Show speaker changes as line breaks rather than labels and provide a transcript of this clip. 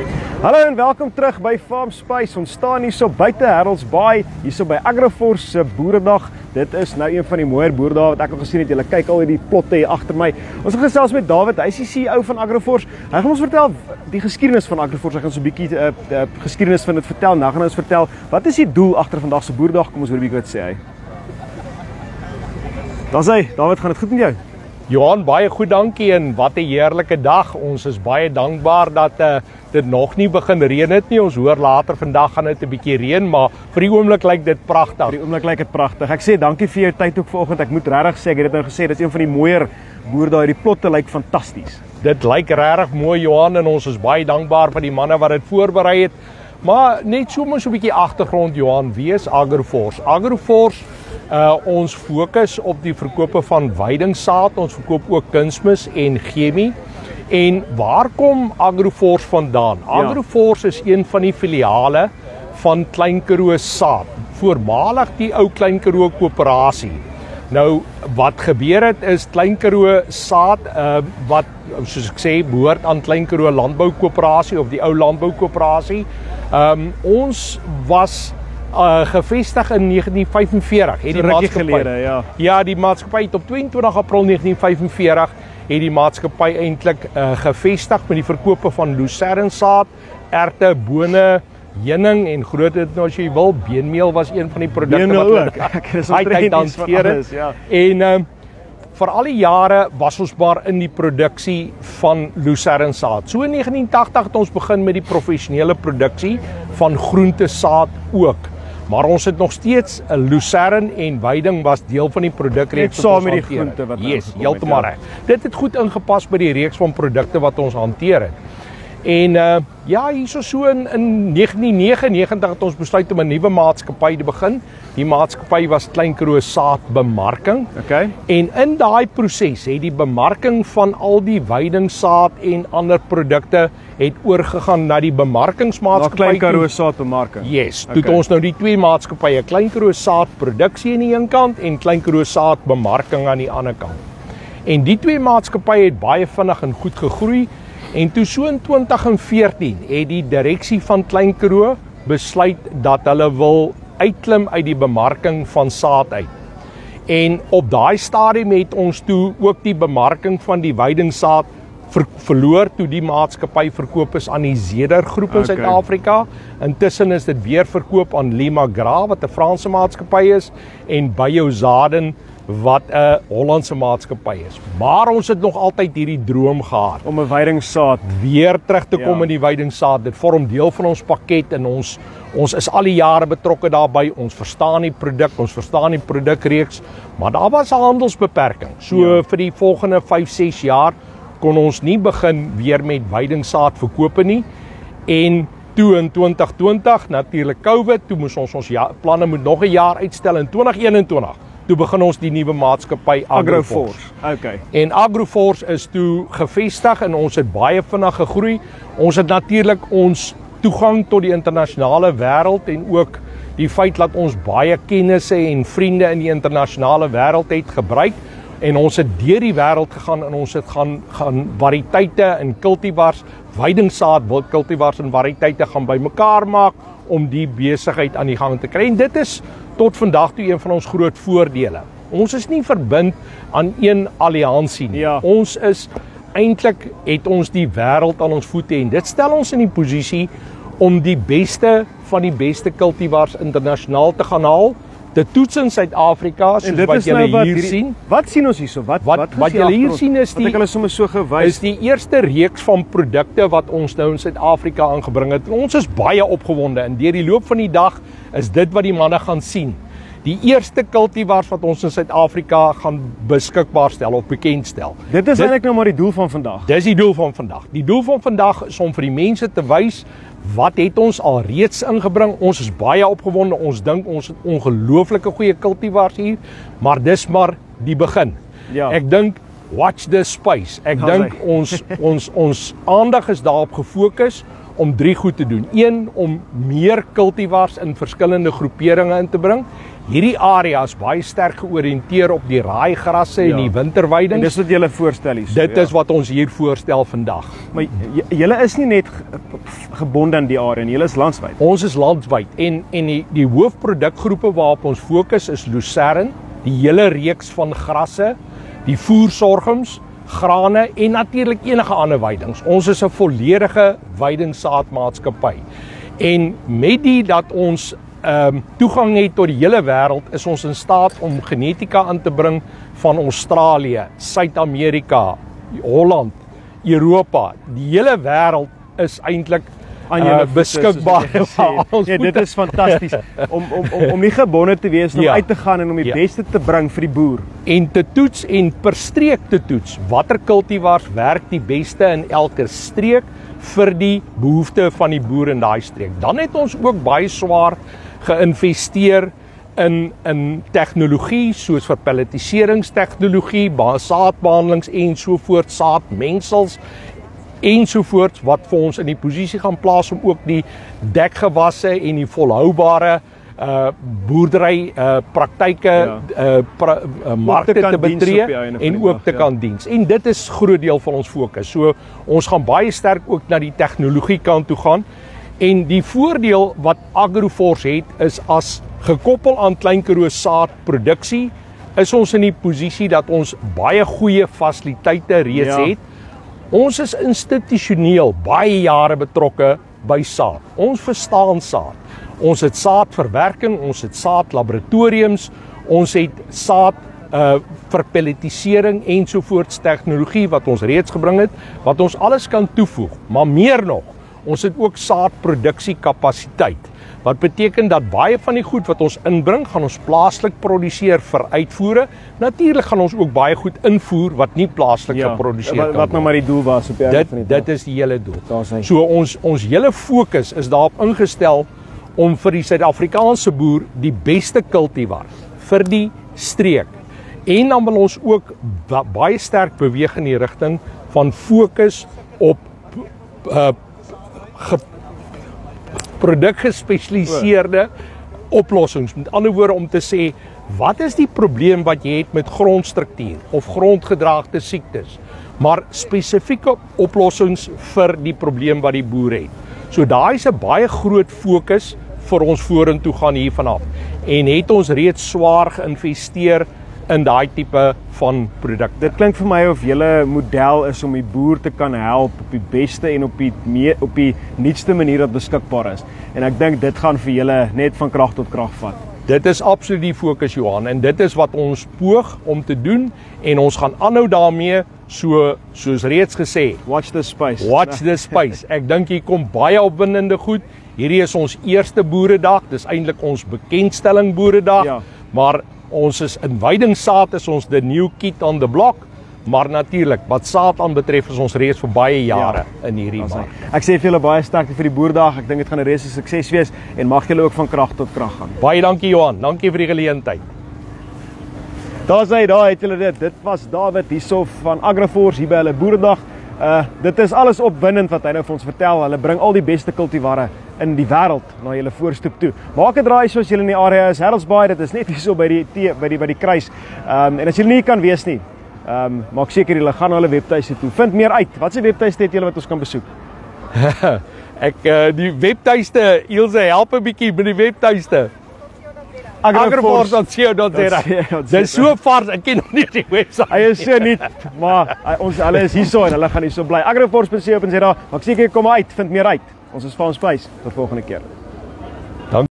Hallo en welkom terug by Farm Spice. Ons staan hier so buite Harold's Bay, hier so by Agroforce se Boeredag. Dit is nou een van die mooier boeredae wat ek al gesien het. Julle kyk al hierdie plotte hier agter my. Ons gaan gesels met David, hy is die CEO van Agroforce. Hy gaan ons vertel die geskiedenis van Agroforce. Hy gaan so 'n bietjie geskiedenis van dit vertel. Nou gaan hy ons vertel wat is die doel agter vandag se boeredag? Kom ons hoor 'n bietjie wat sê hy. Daar's hy. David, gaan dit goed met jou?
Johan, baie goed dankie en wat 'n heerlike dag. Ons is baie dankbaar dat dit nog nie begin reën het nie. Ons hoor later vandag gaan dit 'n bietjie reën, maar vir die oomblik lyk dit pragtig.
Vir die oomblik lyk dit pragtig. Ek sê dankie vir jou tyd ook vanoggend. Ek moet regtig sê, ek het dit nou gesê, dit is een van die mooier boerdae. Die plotte lyk fantasties.
Dit lyk regtig mooi, Johan, en ons is baie dankbaar vir die manne wat dit voorberei het. Maar net so 'n bietjie agtergrond, Johan, wie is Agroforce? Agroforce, ons fokus op die verkope van veidingsaad, ons verkoop ook kunsmis en chemie. En waar kom Agroforce vandaan? Agroforce is een van die filiale van Klein Karoo Saad, voormalig die ou Klein Karoo Koöperasie. Nou, wat gebeur het is Klein Karoo Saad, wat soos ek sê, behoort aan Klein Karoo Landbou Koöperasie of die ou Landbou Koöperasie. Ons was gevestig in 1945, het die maatskappy
gelede,
die maatskappy het op 22 April 1945 het die maatskappy eintlik gevestig met die verkope van lucernsaad, erte, bone, heuning en groot dit nou as jy wil, beenmeel was een van die produkte wat hy hanteer het. En vir al die jare was ons maar in die produksie van lucernsaad. So in 1980 het ons begin met die professionele produksie van groentesaad ook. Maar ons het nog steeds 'n lucern en veiding was deel van die produkreeks
saam met die groente wat
heeltemal reg. Dit het goed ingepas by die reeks van produkte wat ons hanteer het. En hierso so in 1999 het ons besluit om 'n nuwe maatskappy te begin. Die maatskappy was Klein Karoo Saad Bemarking. En in daai proses het die bemarking van al die veidingsaad en ander produkte het oorgegaan na die bemarkingsmaatskappy.
Klein Karoo Saad Bemarking.
Yes, toe het ons nou die twee maatskappye, Klein Karoo Saad Produksie aan die een kant en Klein Karoo Saad Bemarking aan die ander kant. En die twee maatskappye het baie vinnig en goed gegroei. En toe so in 2014 het die direksie van Klein Karoo besluit dat hulle wil uitklim uit die bemarking van saad uit. En op daai stadium het ons toe ook die bemarking van die veidingsaad verloor toe die maatskappy verkoop is aan die Zeder groep in Suid-Afrika. Intussen is dit weer verkoop aan Lima Gra wat 'n Franse maatskappy is en Biozaden wat 'n Hollandse maatskappy is. Maar ons het nog altyd hierdie droom gehad
om 'n veidingsaad
weer terug te kom in die veidingsaad. Dit vorm deel van ons pakket en ons is al die jare betrokke daarbey. Ons verstaan die produk, ons verstaan die produkreeks, maar daar was 'n handelsbeperking. So vir die volgende 5-6 jaar kon ons nie begin weer met veidingsaad verkope nie. En toe in 2020 natuurlik COVID, toe moes ons planne moet nog 'n jaar uitstel in 2021. Toe begin ons die nuwe maatskappy Agroforce. En Agroforce is toe gevestig en ons het baie vinnig gegroei. Ons het natuurlik ons toegang tot die internasionale wêreld en ook die feit dat ons baie kennisse en vriende in die internasionale wêreld het gebruik. En ons het deur die wêreld gegaan en ons het gaan variëteite en kultivars, veidingsaad, kultivars en variëteite gaan bymekaar maak om die besigheid aan die gang te kry. En dit is tot vandag toe een van ons groot voordele. Ons is nie verbind aan een alliansie nie. Ons is eintlik het ons die wêreld aan ons voete en dit stel ons in die posisie om die beste van die beste kultivars internasionaal te gaan haal. Te toets in Suid-Afrika, soos wat julle hier sien.
Wat sien ons hierso?
Wat julle hier sien is die eerste reeks van produkte wat ons nou in Suid-Afrika aangebring het. Ons is baie opgewonde en deur die loop van die dag is dit wat die manne gaan sien. Die eerste kultivars wat ons in Suid-Afrika gaan beskikbaar stel of bekendstel.
Dit is eintlik nou maar die doel van vandag.
Dis die doel van vandag. Die doel van vandag is om vir die mense te wys wat het ons al reeds ingebring. Ons is baie opgewonde. Ons dink ons het ongelooflike goeie kultivars hier, maar dis maar die begin. Ek dink watch this space. Ek dink ons aandag is daarop gefokus om 3 goed te doen. 1 om meer kultivars in verskillende groeperinge in te bring Hierdie area is baie sterk georiënteer op die raaigrasse en die winterweidings.
En dis wat julle voorstel hier.
Dit is wat ons hier voorstel vandag.
Maar julle is nie net gebonde aan die area nie, julle is landwyd.
Ons is landwyd en die hoofprodukgroepe waarop ons fokus is lucerne, die hele reeks van grasse, die voersorghums, grane en natuurlik enige ander weidings. Ons is 'n volledige weidingsaadmaatskappy. En met dat ons toegang het tot die hele wêreld, is ons in staat om genetika aan te bring van Australië, Suid-Amerika, Holland, Europa. Die hele wêreld is eintlik beskikbaar.
Ja, dit is fantasties om nie gebonde te wees om uit te gaan en om die beste te bring vir die boer.
En te toets en per streek te toets watter kultivars werk die beste in elke streek vir die behoefte van die boer in daai streek. Dan het ons ook baie swaar geïnvesteer in tegnologie soos verpelletiseringstegnologie, saadbehandelings en so voort, saadmengsels ensovoorts wat vir ons in die posisie gaan plaas om ook die dekgewasse en die volhoubare boerdery praktyke markte te betree en ook te kan diens. En dit is groot deel van ons fokus. So ons gaan baie sterk ook na die tegnologie kant toe gaan. En die voordeel wat Agroforce het is as gekoppel aan Klein Karoo saadproduksie is ons in die posisie dat ons baie goeie fasiliteite reeds het. Ons is institusioneel baie jare betrokke by saad. Ons verstaan saad. Ons het saadverwerking, ons het saadlaboratoriums, ons het saad verpelletisering ensovoorts tegnologie wat ons reeds gebring het, wat ons alles kan toevoeg. Maar meer nog, ons het ook saadproduksiekapasiteit. Wat beteken dat baie van die goed wat ons inbring, gaan ons plaaslik produseer vir uitvoere. Natuurlik gaan ons ook baie goed invoer wat nie plaaslik geproduseer kan word.
Wat nou maar die doel was op die einde van die dag.
Dit is die hele doel. So ons hele fokus is daarop ingestel om vir die Suid-Afrikaanse boer die beste kultivar vir die streek. En dan wil ons ook baie sterk beweeg in die rigting van fokus op produkgespesialiseerde oplossings. Met ander woorde om te sê, wat is die probleem wat jy het met grondstruktuur of grondgedraagde siektes, maar spesifieke oplossings vir die probleem wat die boer het. So daai is 'n baie groot fokus vir ons vorentoe gaan hiervan af. En het ons reeds swaar geïnvesteer in daai tipe van produkte.
Dit klink vir my of julle model is om die boer te kan help op die beste en op die nuutste manier wat beskikbaar is. En ek dink dit gaan vir julle net van krag tot krag vat.
Dit is absoluut die fokus, Johan, en dit is wat ons poog om te doen en ons gaan aanhou daarmee soos reeds gesê.
Watch this space.
Watch this space. Ek dink hier kom baie opwindende goed. Hierdie is ons eerste boeredag, dis eintlik ons bekendstelling boeredag, maar ons is in weidingsaad is ons the new kid on the block, maar natuurlik wat saad aanbetref is ons reeds vir baie jare in hierdie mark.
Ek sê vir julle baie sterkte vir die boerdag. Ek dink dit gaan 'n reuse sukses wees en mag julle ook van krag tot krag gaan.
Baie dankie Johan, dankie vir die geleentheid.
Daar het julle dit. Dit was David hierso van Agroforce hier by hulle boeredag. Dit is alles opwindend wat hy nou vir ons vertel. Hulle bring al die beste kultivare in die wêreld na julle voorstoep toe. Maak 'n draai soos julle in die area is. Harold's Bay, dit is net hierso by die kruis. En as julle nie kan wees nie, maak seker julle gaan na hulle webtuiste toe. Vind meer uit. Wat se webtuiste het julle wat ons kan besoek?
Die webtuiste, Ilse, help 'n bietjie met die webtuiste. Agroforce.co.za. Dis so vars, ek ken nog nie die webwerf.
Hy is so nuut, maar hulle is hierso en hulle gaan hierso bly. Agroforce.co.za. Maak seker kom uit, vind meer uit. Ons is Farm Space. Tot volgende keer.